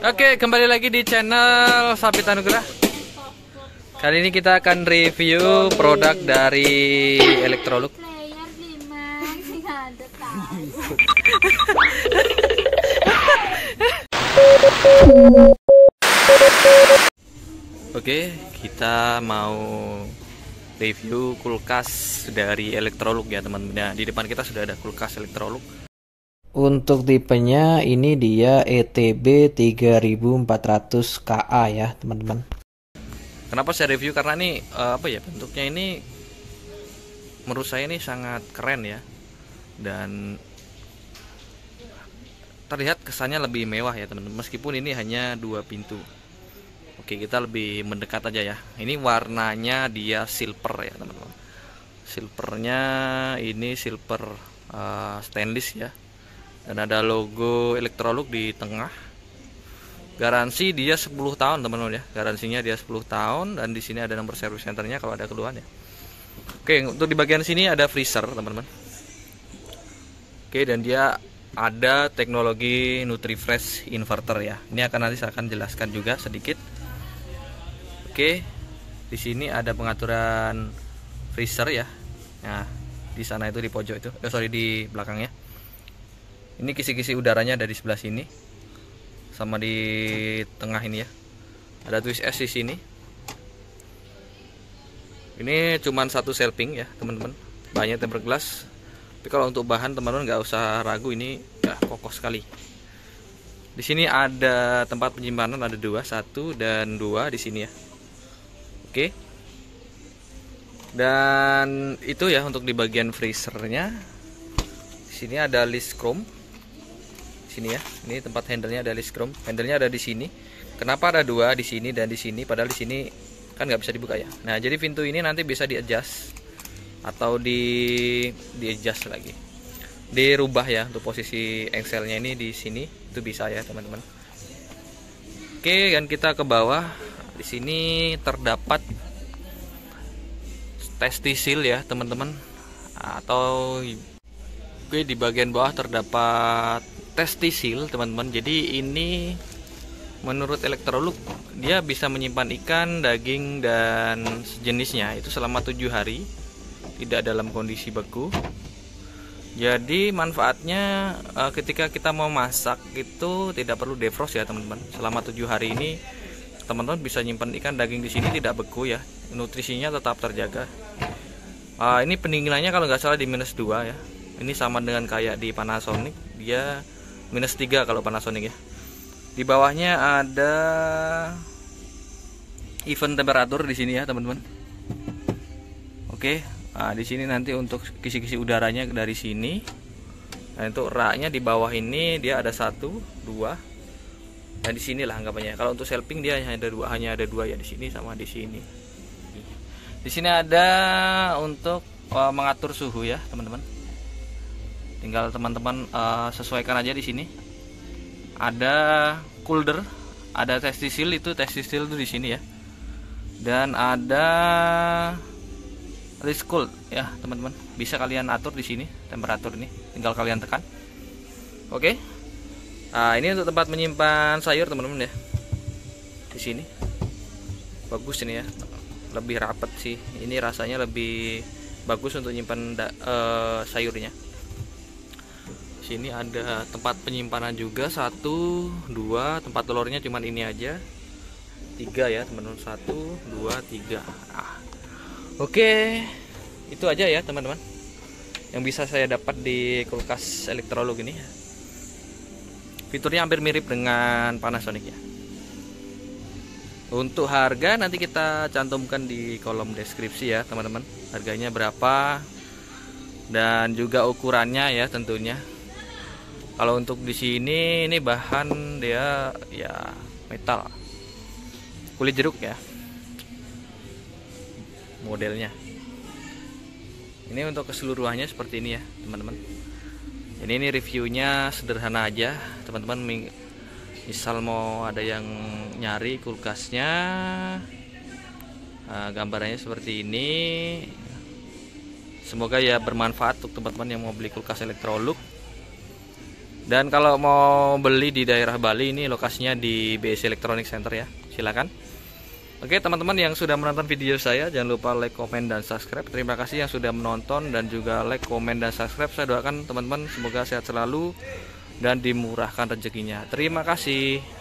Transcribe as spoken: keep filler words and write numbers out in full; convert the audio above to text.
Oke, kembali lagi di channel Sapit Anugrah. Kali ini kita akan review produk dari Electrolux. Oke, kita mau review kulkas dari Electrolux ya teman-teman. Nah, di depan kita sudah ada kulkas Electrolux. Untuk tipenya ini dia E T B tiga ribu empat ratus K A ya teman-teman. Kenapa saya review? Karena ini uh, apa ya, bentuknya ini menurut saya ini sangat keren ya, dan terlihat kesannya lebih mewah ya teman-teman, meskipun ini hanya dua pintu. Oke, kita lebih mendekat aja ya. Ini warnanya dia silver ya teman-teman. Silvernya ini silver uh, stainless ya, dan ada logo Electrolux di tengah. Garansi dia sepuluh tahun teman-teman ya. Garansinya dia sepuluh tahun, dan di sini ada nomor service centernya kalau ada keluhan ya. Oke, untuk di bagian sini ada freezer teman-teman. Oke, dan dia ada teknologi NutriFresh inverter ya. Ini akan nanti saya akan jelaskan juga sedikit. Oke, di sini ada pengaturan freezer ya. Nah, di sana itu di pojok itu, oh, sorry di belakangnya. Ini kisi-kisi udaranya ada di sebelah sini, sama di tengah ini ya. Ada twist S di sini. Ini cuman satu shelving ya teman-teman, banyak tempered glass. Tapi kalau untuk bahan teman-teman nggak usah ragu, ini ya kokoh sekali. Di sini ada tempat penyimpanan, ada dua, satu dan dua di sini ya. Oke. Dan itu ya untuk di bagian freezernya. Di sini ada list chrome. Sini ya, ini tempat handlenya ada list chrome. Handlenya ada di sini. Kenapa ada dua di sini dan di sini? Padahal di sini kan nggak bisa dibuka ya. Nah, jadi pintu ini nanti bisa di adjust atau di di adjust lagi, dirubah ya untuk posisi engselnya ini di sini, itu bisa ya teman-teman. Oke, dan kita ke bawah. Di sini terdapat testisil ya teman-teman, atau oke, di bagian bawah terdapat testisil teman-teman. Jadi ini menurut Electrolux dia bisa menyimpan ikan, daging dan sejenisnya itu selama tujuh hari tidak dalam kondisi beku. Jadi manfaatnya uh, ketika kita mau masak itu tidak perlu defrost ya teman-teman. Selama tujuh hari ini teman-teman bisa nyimpan ikan, daging di sini tidak beku ya. Nutrisinya tetap terjaga. Uh, ini pendinginannya kalau nggak salah di minus dua ya. Ini sama dengan kayak di Panasonic, dia minus tiga kalau Panasonic ya. Di bawahnya ada event temperatur di sini ya teman-teman. Oke, nah, di sini nanti untuk kisi-kisi udaranya dari sini. Nah, untuk raknya di bawah ini dia ada satu, dua. Nah, di sinilah anggapannya. Kalau untuk shelving dia hanya ada dua, hanya ada dua ya, di sini sama di sini. Di sini ada untuk uh, mengatur suhu ya teman-teman. Tinggal teman-teman uh, sesuaikan aja di sini. Ada cooler, ada testisil, itu testisil itu di sini ya. Dan ada list cool ya teman-teman. Bisa kalian atur di sini temperatur ini, tinggal kalian tekan. Oke. Nah, ini untuk tempat menyimpan sayur teman-teman ya. Di sini. Bagus ini ya. Lebih rapat sih. Ini rasanya lebih bagus untuk menyimpan uh, sayurnya. Sini ada tempat penyimpanan juga, satu, dua, tempat telurnya cuman ini aja, tiga ya teman-teman, satu, dua, tiga. Nah, oke, itu aja ya teman-teman yang bisa saya dapat di kulkas Electrolux ini. Fiturnya hampir mirip dengan Panasonic ya. Untuk harga nanti kita cantumkan di kolom deskripsi ya teman-teman, harganya berapa dan juga ukurannya ya tentunya. Kalau untuk di sini ini bahan dia ya metal, kulit jeruk ya modelnya. Ini untuk keseluruhannya seperti ini ya teman-teman. Ini ini reviewnya sederhana aja teman-teman. Misal mau ada yang nyari kulkasnya, nah, gambarannya seperti ini. Semoga ya bermanfaat untuk teman-teman yang mau beli kulkas Electrolux. Dan kalau mau beli di daerah Bali, ini lokasinya di B S Electronic Center ya, silakan. Oke teman-teman yang sudah menonton video saya, jangan lupa like, komen, dan subscribe. Terima kasih yang sudah menonton dan juga like, komen, dan subscribe. Saya doakan teman-teman semoga sehat selalu dan dimurahkan rezekinya. Terima kasih.